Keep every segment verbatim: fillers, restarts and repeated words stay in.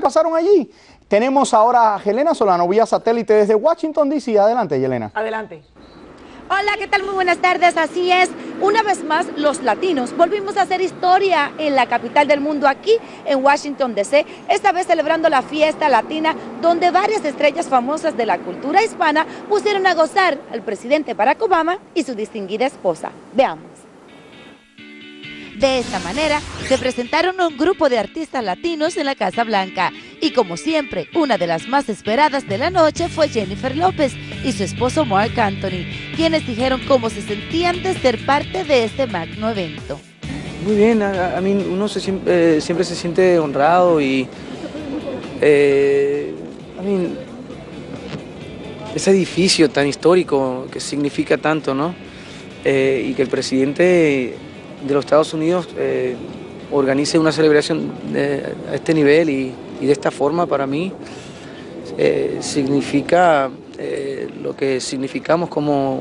pasaron allí. Tenemos ahora a Yelena Solano, vía satélite desde Washington, D C Adelante, Yelena. Adelante. Hola, ¿qué tal? Muy buenas tardes. Así es, una vez más los latinos volvimos a hacer historia en la capital del mundo, aquí en Washington, D C, esta vez celebrando la fiesta latina, donde varias estrellas famosas de la cultura hispana pusieron a gozar al presidente Barack Obama y su distinguida esposa. Veamos. De esta manera, se presentaron un grupo de artistas latinos en la Casa Blanca. Y como siempre, una de las más esperadas de la noche fue Jennifer López y su esposo Marc Anthony, quienes dijeron cómo se sentían de ser parte de este magno evento. Muy bien, a, a mí uno se, eh, siempre se siente honrado y eh, a mí, ese edificio tan histórico que significa tanto, ¿no? Eh, y que el presidente de los Estados Unidos eh, organice una celebración de, a este nivel y, y de esta forma, para mí eh, significa eh, lo que significamos como,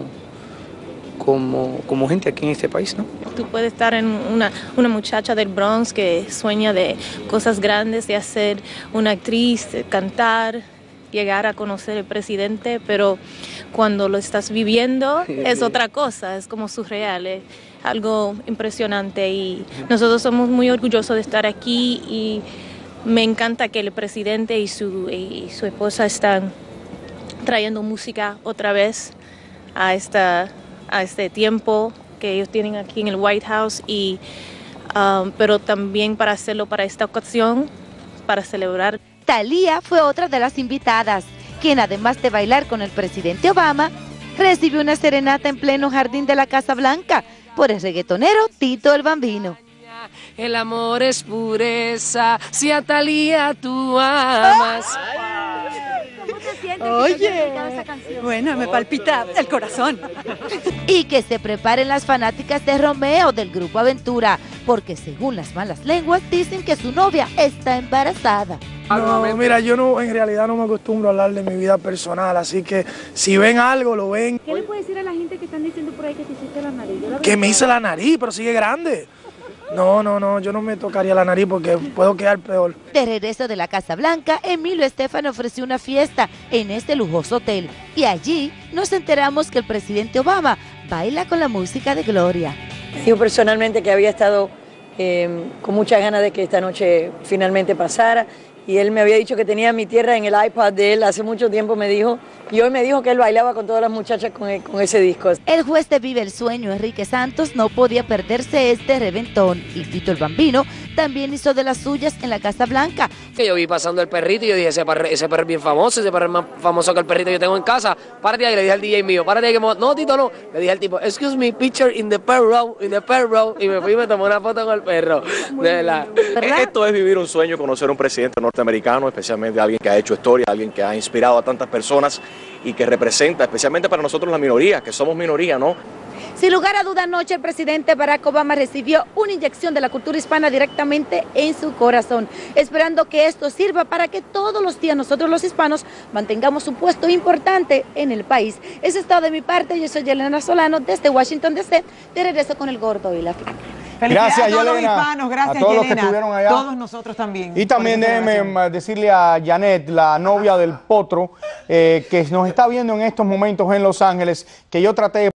como, como gente aquí en este país, ¿no? Tú puedes estar en una, una muchacha del Bronx que sueña de cosas grandes, de ser una actriz, de cantar, llegar a conocer al presidente, pero cuando lo estás viviendo es otra cosa, es como surreal, es algo impresionante y nosotros somos muy orgullosos de estar aquí y me encanta que el presidente y su, y su esposa están trayendo música otra vez a, esta, a este tiempo que ellos tienen aquí en el White House, y, um, pero también para hacerlo para esta ocasión, para celebrar. Thalía fue otra de las invitadas, quien además de bailar con el presidente Obama, recibió una serenata en pleno jardín de la Casa Blanca por el reggaetonero Tito el Bambino. El amor es pureza, si a Thalía tú amas. ¿Cómo te sientes? Oye, bueno, me palpita el corazón. Y que se preparen las fanáticas de Romeo del grupo Aventura, porque según las malas lenguas dicen que su novia está embarazada. No, mira, yo no, en realidad no me acostumbro a hablar de mi vida personal, así que si ven algo, lo ven. ¿Qué le puede decir a la gente que están diciendo por ahí que te hiciste la nariz? Que me hice la nariz, pero sigue grande. No, no, no, yo no me tocaría la nariz porque puedo quedar peor. De regreso de la Casa Blanca, Emilio Estefan ofreció una fiesta en este lujoso hotel. Y allí nos enteramos que el presidente Obama baila con la música de Gloria. Yo personalmente que había estado eh, con muchas ganas de que esta noche finalmente pasara. Y él me había dicho que tenía mi tierra en el iPad de él, hace mucho tiempo me dijo, y hoy me dijo que él bailaba con todas las muchachas con, el, con ese disco. El juez de Vive el Sueño, Enrique Santos, no podía perderse este reventón, y Tito el Bambino también hizo de las suyas en la Casa Blanca. Que yo vi pasando el perrito y yo dije, ese perro, ese perro es bien famoso, ese perro es más famoso que el perrito que yo tengo en casa. Párate ahí, y le dije al D J mío, párate ahí, que no, Tito, no. Le dije al tipo, excuse me, picture in the perro, in the perro, y me fui y me tomé una foto con el perro. De verdad. ¿Verdad? Esto es vivir un sueño, conocer a un presidente norteamericano, especialmente alguien que ha hecho historia, alguien que ha inspirado a tantas personas y que representa, especialmente para nosotros la minoría, que somos minoría, ¿no? Sin lugar a duda, anoche el presidente Barack Obama recibió una inyección de la cultura hispana directamente en su corazón, esperando que esto sirva para que todos los días nosotros los hispanos mantengamos un puesto importante en el país. Eso es todo de mi parte, yo soy Yelena Solano desde Washington, D C, de regreso con el gordo y la flaca. Gracias a todos los Yelena, hispanos, gracias a todos Yelena, los que estuvieron allá. todos nosotros también. Y también déjeme decirle a Janet, la novia del Potro, eh, que nos está viendo en estos momentos en Los Ángeles, que yo traté de